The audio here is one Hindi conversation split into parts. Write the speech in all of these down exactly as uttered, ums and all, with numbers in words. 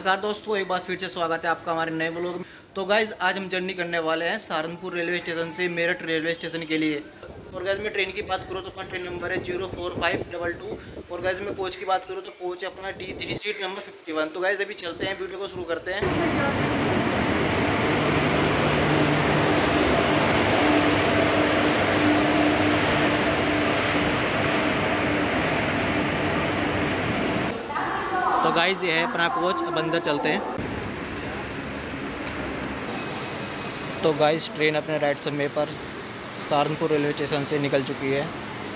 नमस्कार दोस्तों, एक बार फिर से स्वागत है आपका हमारे नए ब्लॉग में। तो गाइज आज हम जर्नी करने वाले हैं सहारनपुर रेलवे स्टेशन से मेरठ रेलवे स्टेशन के लिए। और गाइज मैं ट्रेन की बात करूँ तो अपना ट्रेन नंबर है zero four five double two. और गाइज मैं कोच की बात करूँ तो कोच है अपना D three seat number fifty one. तो गाइज अभी चलते हैं, वीडियो को शुरू करते हैं। तो गाइज ये है अपना कोच, अब अंदर चलते हैं। तो गाइज ट्रेन अपने राइट समय पर सहारनपुर रेलवे स्टेशन से निकल चुकी है।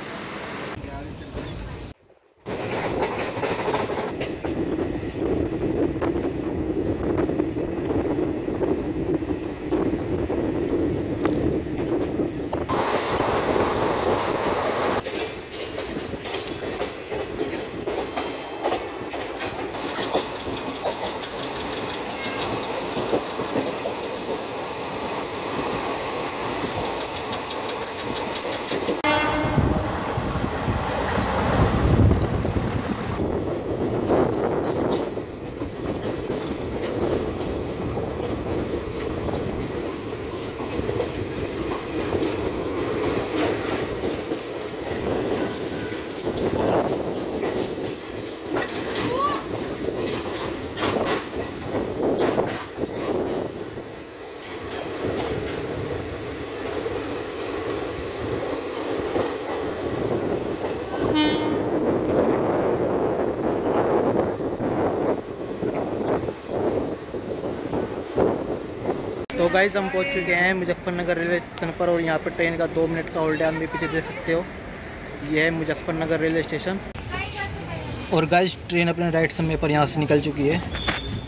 तो गाइस हम पहुंच चुके हैं मुजफ्फरनगर रेलवे स्टेशन पर। और यहाँ पर ट्रेन का दो मिनट का होल्ड है, आप पीछे देख सकते हो। यह है मुजफ्फरनगर रेलवे स्टेशन। और गाइस ट्रेन अपने राइट समय पर यहाँ से निकल चुकी है।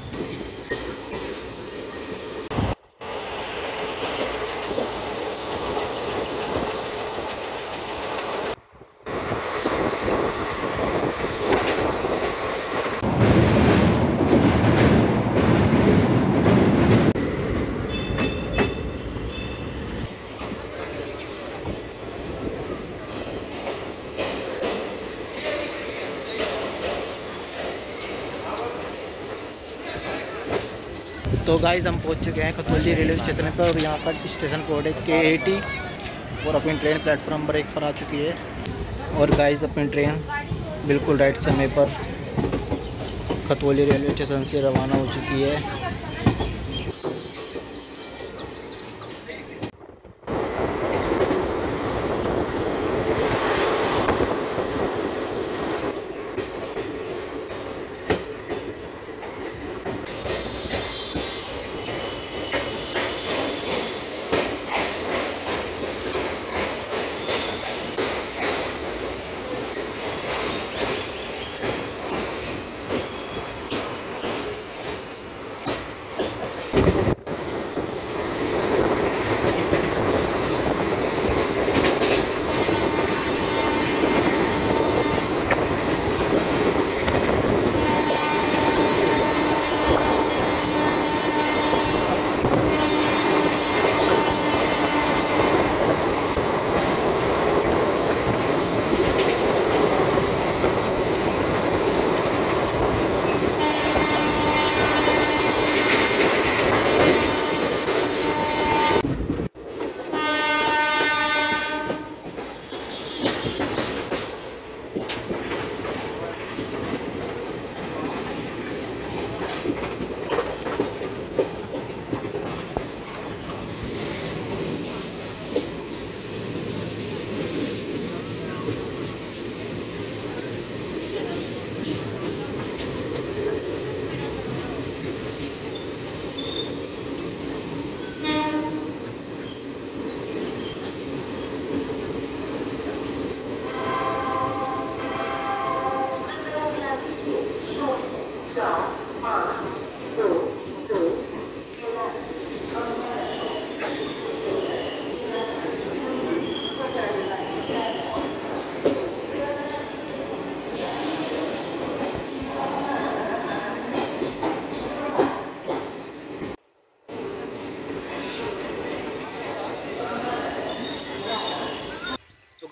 तो गाइस हम पहुंच चुके हैं खतौली रेलवे स्टेशन पर। और यहाँ पर स्टेशन कोड है के एटी। और अपनी ट्रेन प्लेटफॉर्म नंबर एक पर आ चुकी है। और गाइस अपनी ट्रेन बिल्कुल राइट समय पर खतौली रेलवे स्टेशन से रवाना हो चुकी है।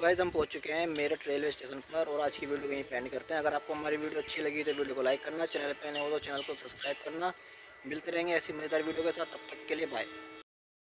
गाइस हम पहुंच चुके हैं मेरठ रेलवे स्टेशन पर और आज की वीडियो यहीं पे एंड करते हैं। अगर आपको हमारी वीडियो अच्छी लगी तो वीडियो को लाइक करना, चैनल पे नए हो तो चैनल को सब्सक्राइब करना। मिलते रहेंगे ऐसी मज़ेदार वीडियो के साथ, तब तक के लिए बाय।